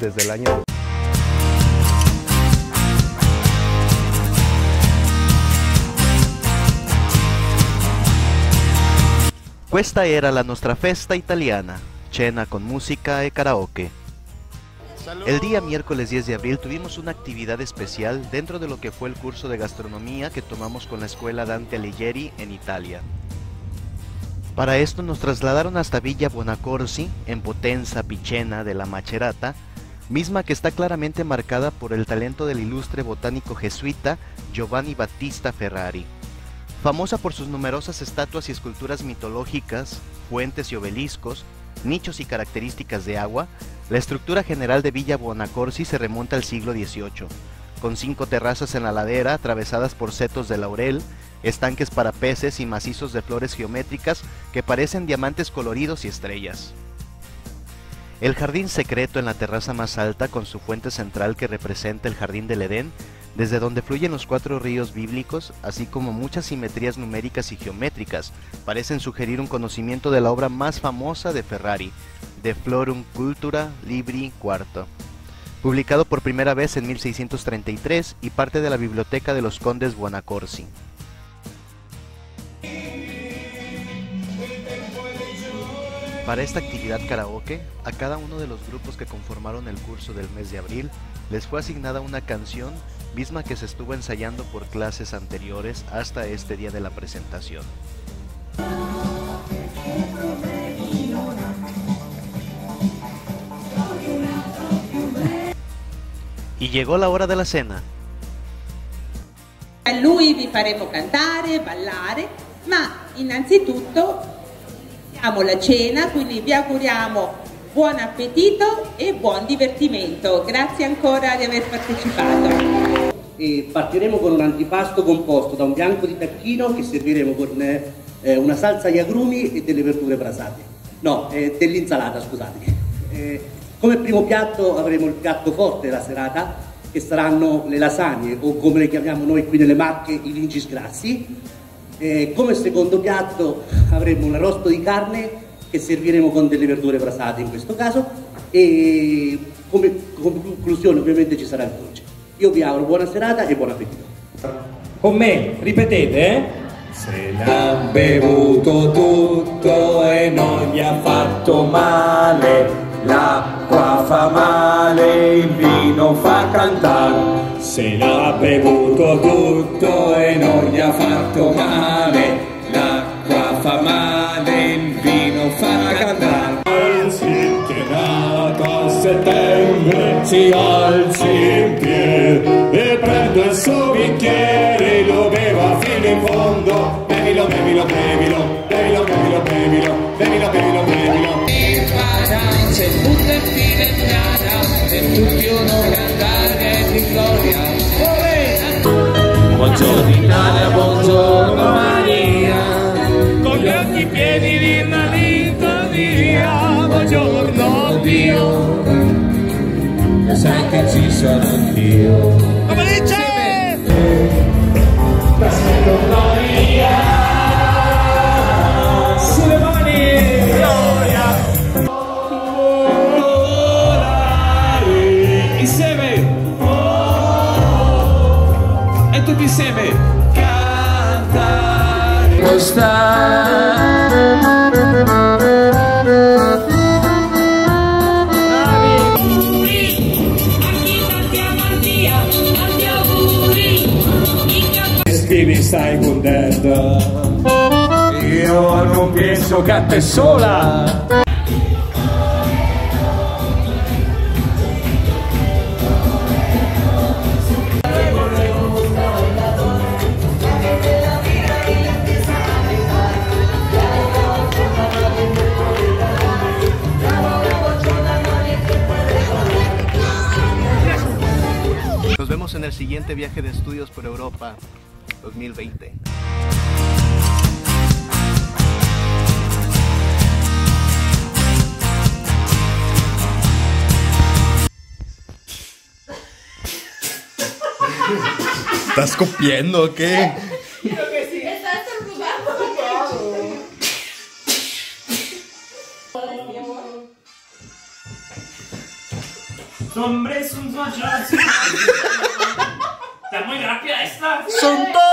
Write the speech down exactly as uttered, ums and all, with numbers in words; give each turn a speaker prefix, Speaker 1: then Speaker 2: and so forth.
Speaker 1: desde el año... Questa era la nostra festa italiana, cena con música e karaoke. El día miércoles diez de abril tuvimos una actividad especial dentro de lo que fue el curso de gastronomía que tomamos con la escuela Dante Alighieri en Italia. Para esto nos trasladaron hasta Villa Buonacorsi, en Potenza Picena de la Macerata, misma que está claramente marcada por el talento del ilustre botánico jesuita Giovanni Battista Ferrari. Famosa por sus numerosas estatuas y esculturas mitológicas, fuentes y obeliscos, nichos y características de agua, la estructura general de Villa Buonacorsi se remonta al siglo dieciocho, con cinco terrazas en la ladera atravesadas por setos de laurel, estanques para peces y macizos de flores geométricas que parecen diamantes coloridos y estrellas. El jardín secreto en la terraza más alta con su fuente central que representa el jardín del Edén, desde donde fluyen los cuatro ríos bíblicos, así como muchas simetrías numéricas y geométricas, parecen sugerir un conocimiento de la obra más famosa de Ferrari, De Florum Cultura Libri cuarto, publicado por primera vez en mil seiscientos treinta y tres y parte de la biblioteca de los condes Buonacorsi. Para esta actividad karaoke, a cada uno de los grupos que conformaron el curso del mes de abril les fue asignada una canción, misma que se estuvo ensayando por clases anteriores hasta este día de la presentación. Y llegó la hora de la cena.
Speaker 2: A lui vi faremo cantare, ballare, ma innanzitutto abbiamo la cena, quindi vi auguriamo buon appetito e buon divertimento. Grazie ancora di aver partecipato.
Speaker 3: E partiremo con un antipasto composto da un bianco di tacchino che serviremo con eh, una salsa agli agrumi e delle verdure brasate. No, eh, dell'insalata, scusatemi. Eh, come primo piatto avremo il piatto forte della serata, che saranno le lasagne, o come le chiamiamo noi qui nelle Marche, i lincis grassi. Eh, come secondo piatto avremo un arrosto di carne che serviremo con delle verdure brasate in questo caso, e come, come conclusione ovviamente ci sarà il dolce. Io vi auguro buona serata e buon appetito.
Speaker 4: Con me, ripetete, eh?
Speaker 5: Se l'ha bevuto tutto e non gli ha fatto male, l'acqua fa male, il vino fa cantare. Se l'ha bevuto tutto e non gli ha fatto male, l'acqua fa male, il vino fa cantare. Alzi che è nato a settembre, si alzi in piedi e prende il suo bicchiere, lo beva fino in fondo. Bevilo, bevilo, bevilo, bevilo, bevilo, bevilo, bevilo, bevilo, bevilo.
Speaker 6: Se buttarti in piana e tutti uno cantare di gloria. Buongiorno Italia, buongiorno Maria, con gli occhi pieni di malinconia. Buongiorno Dio, sai che ci sono anch'io. Come dice? T'aspetto Maria, sulle mani, gloria. Tutti insieme cantare
Speaker 5: Scrivi stai contenta, io non penso che a te sola.
Speaker 1: Nos vemos en el siguiente viaje de estudios por Europa dos mil veinte.
Speaker 7: ¿Estás copiando o qué?
Speaker 2: Creo que sí. Estás estornudando.
Speaker 8: hombres son mayores. Está muy rápida esta.
Speaker 7: Son todos